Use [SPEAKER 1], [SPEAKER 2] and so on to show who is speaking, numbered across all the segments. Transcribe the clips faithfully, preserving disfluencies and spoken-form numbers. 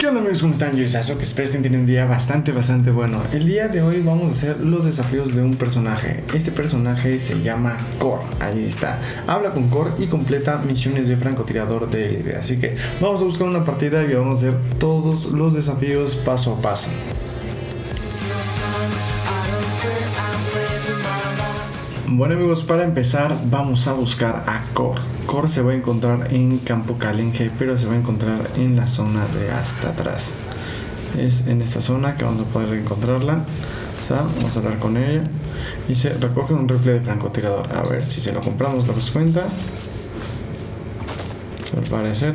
[SPEAKER 1] onda amigos? ¿Cómo están? Yo soy Saso, que espero que tienen un día bastante bastante bueno. El día de hoy vamos a hacer los desafíos de un personaje. Este personaje se llama Core, ahí está. Habla con Core y completa misiones de francotirador de élite. Así que vamos a buscar una partida y vamos a hacer todos los desafíos paso a paso. Bueno amigos, para empezar vamos a buscar a Core. Core se va a encontrar en Campo Calenje, pero se va a encontrar en la zona de hasta atrás. Es en esta zona que vamos a poder encontrarla. O sea, vamos a hablar con ella. Y se recoge un rifle de francotirador. A ver si se lo compramos, damos cuenta. Al parecer.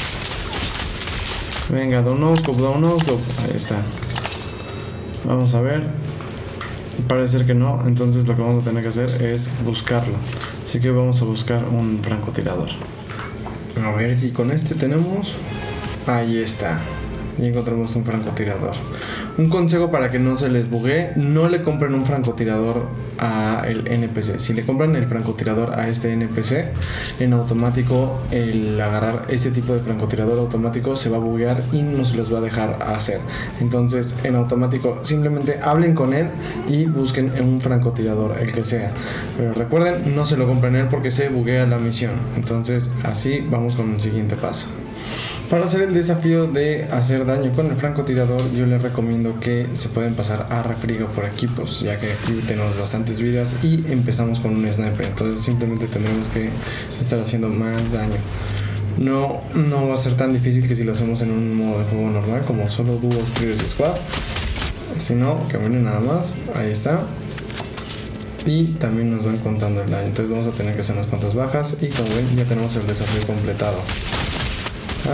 [SPEAKER 1] Venga, da un noscope, da un noscope. Ahí está. Vamos a ver. Parece que no, entonces lo que vamos a tener que hacer es buscarlo. Así que vamos a buscar un francotirador. A ver si con este tenemos. Ahí está. Y encontramos un francotirador. Un consejo para que no se les buguee: no le compren un francotirador a el N P C. Si le compran el francotirador a este N P C, en automático el agarrar este tipo de francotirador automático se va a buguear y no se los va a dejar hacer. Entonces en automático simplemente hablen con él y busquen un francotirador, el que sea. Pero recuerden, no se lo compren a él porque se buguea la misión. Entonces así vamos con el siguiente paso. Para hacer el desafío de hacer daño con el francotirador, yo les recomiendo que se pueden pasar a refriega por equipos, ya que aquí tenemos bastantes vidas y empezamos con un sniper. Entonces simplemente tendremos que estar haciendo más daño. No, no va a ser tan difícil que si lo hacemos en un modo de juego normal, como solo dúos, tríos y squad. Si no, que miren nada más. Ahí está. Y también nos van contando el daño. Entonces vamos a tener que hacer unas cuantas bajas. Y como ven, ya tenemos el desafío completado. ¿Ah?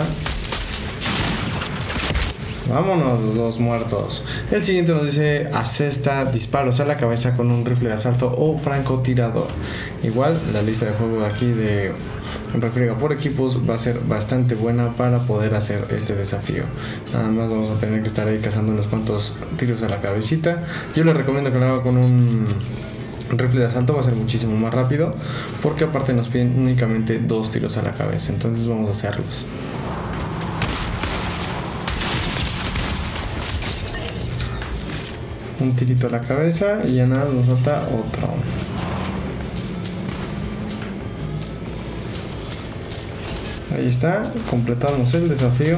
[SPEAKER 1] Vámonos, los dos muertos. El siguiente nos dice: asesta disparos a la cabeza con un rifle de asalto o francotirador. Igual la lista de juego aquí de refriega por equipos va a ser bastante buena para poder hacer este desafío. Nada más vamos a tener que estar ahí cazando unos cuantos tiros a la cabecita. Yo les recomiendo que lo haga con un rifle de asalto, va a ser muchísimo más rápido, porque aparte nos piden únicamente dos tiros a la cabeza. Entonces vamos a hacerlos. Un tirito a la cabeza y ya nada, nos falta otro. Ahí está, completamos el desafío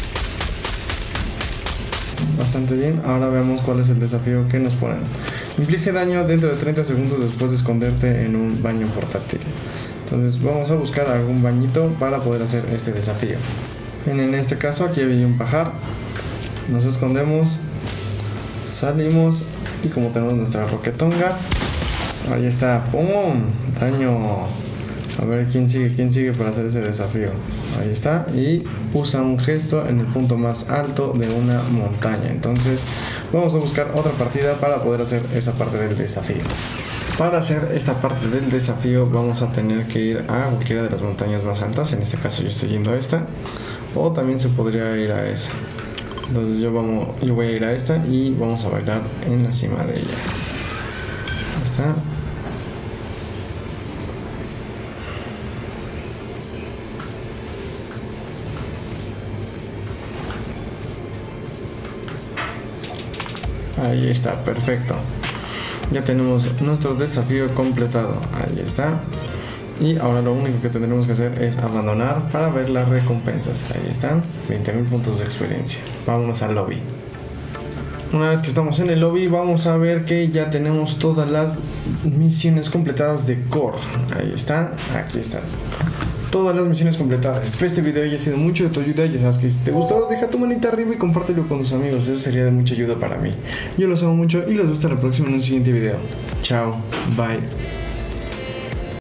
[SPEAKER 1] bastante bien. Ahora veamos cuál es el desafío que nos ponen. Inflige daño dentro de treinta segundos después de esconderte en un baño portátil. Entonces vamos a buscar algún bañito para poder hacer este desafío. En, en este caso aquí había un pajar. Nos escondemos, salimos y como tenemos nuestra roquetonga, ahí está, ¡pum! Daño. A ver quién sigue, quién sigue para hacer ese desafío. Ahí está, y usa un gesto en el punto más alto de una montaña. Entonces vamos a buscar otra partida para poder hacer esa parte del desafío. Para hacer esta parte del desafío vamos a tener que ir a cualquiera de las montañas más altas. En este caso yo estoy yendo a esta, o también se podría ir a esa. Entonces yo, vamos, yo voy a ir a esta y vamos a bailar en la cima de ella. Ahí está. Ahí está, perfecto. Ya tenemos nuestro desafío completado. Ahí está. Y ahora lo único que tendremos que hacer es abandonar para ver las recompensas. Ahí están, veinte mil puntos de experiencia. Vámonos al lobby. Una vez que estamos en el lobby, vamos a ver que ya tenemos todas las misiones completadas de Core. Ahí está, aquí están. Todas las misiones completadas. Espero este video haya sido mucho de tu ayuda. Ya sabes que si te gustó, deja tu manita arriba y compártelo con tus amigos. Eso sería de mucha ayuda para mí. Yo los amo mucho y los veo hasta la próxima en un siguiente video. Chao, bye.